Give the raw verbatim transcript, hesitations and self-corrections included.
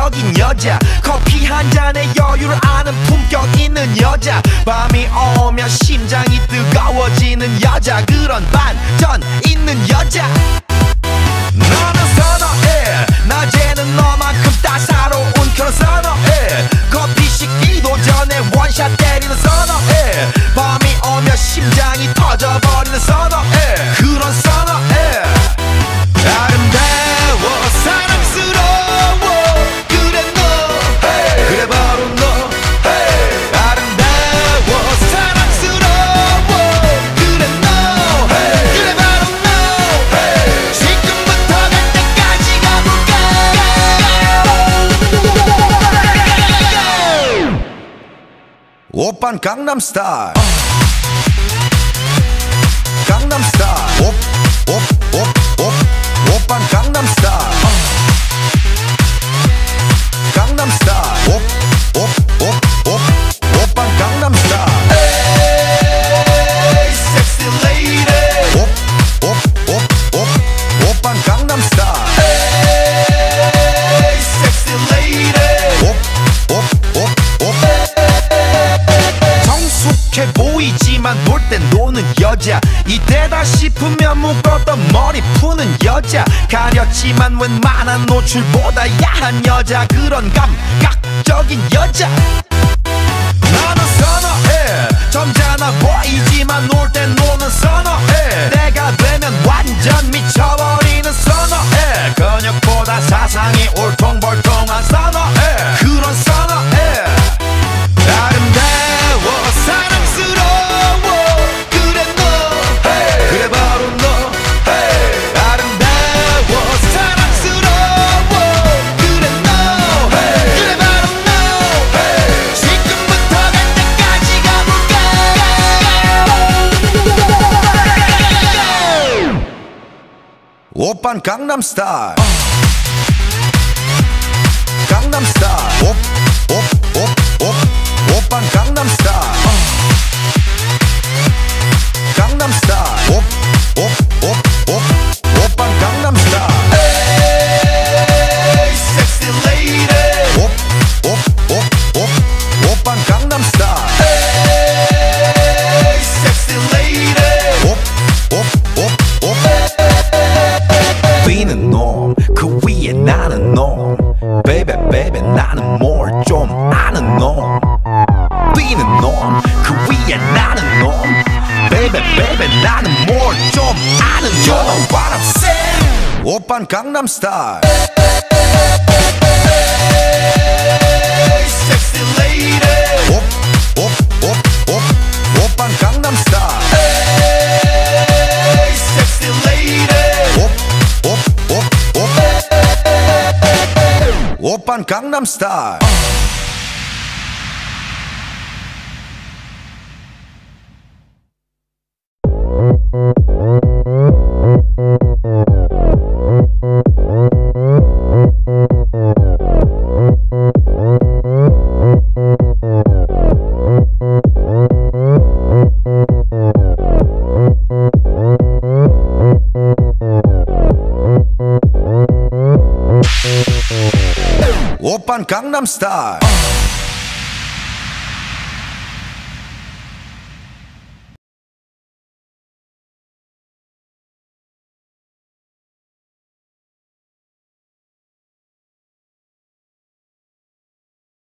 가학적인 여자 커피 한 잔에 여유를 아는 품격 있는 여자 밤이 오면 심장이 뜨거워지는 여자 그런 반전 있는 여자 너는 선어해 낮에는 너만큼 따사로운 그런 선어해 커피 식기도 전에 원샷 때리는 선어해 밤이 오면 심장이 터져버리는 선어해 그런 선어해 아름다워 사랑스러워 그래 너 hey. 그래 바로 너 hey. 아름다워 사랑스러워 그래 너 hey. 그래 바로 너 hey. 지금부터 갈 때까지 가볼까 오빤 강남 스타일 강남 스타일 오, 오, 오, 오. 오빤 강남 스타일 강남 스타일 오, 오, 오, 오. 오빤 강남 스타일 에이 섹시 레이디 오, 오, 오, 오. 오빤 강남 스타일 에이 섹시 레이디 오, 오, 오, 오. 성숙해 보이지만 놀 땐 노는 여자 이때다 싶으면 묶었던 머리 푸는 여자 가렸지만 웬만한 노출보다 야한 여자 그런 감각적인 여자 나는 선어해 점잖아 보이지만 놀 땐 노는 선어해 내가 되면 완전 미쳐버리는 선어해 근육보다 사상이 울퉁불퉁한 선어해 그런 선어해 아름다워 사랑스러워 그래 너 hey. 그래 바로 너 hey. 아름다워 사랑스러워 그래 너 hey. 그래 바로 너 hey. 지금부터 갈 때까지 가볼까 오빤 강남 스타일 강남 스타일 오, 오, 오, 오. 오빤 강남 스타일 강남 스타일 오, 오, 오, 오. 오빤 강남 스타일 에이 섹시 레이디 오, 오, 오, 오. 오빤 강남 스타일 에이 섹시 레이디 오, 오, 오, 오. 뛰는 놈 그 위에 나는 놈 Baby baby 나는 뭘 좀 아는 놈 뛰는 놈 그 위에 나는 놈 Baby baby 나는 뭘 좀 아는 놈 You know what I'm saying 오빤 강남 스타일 Hey sexy lady 오, 오, 오, 오. 오빤 강남 스타일 Hey sexy lady 오, 오, 오, 오. 오빤 강남 스타일 오빤 강남 스타일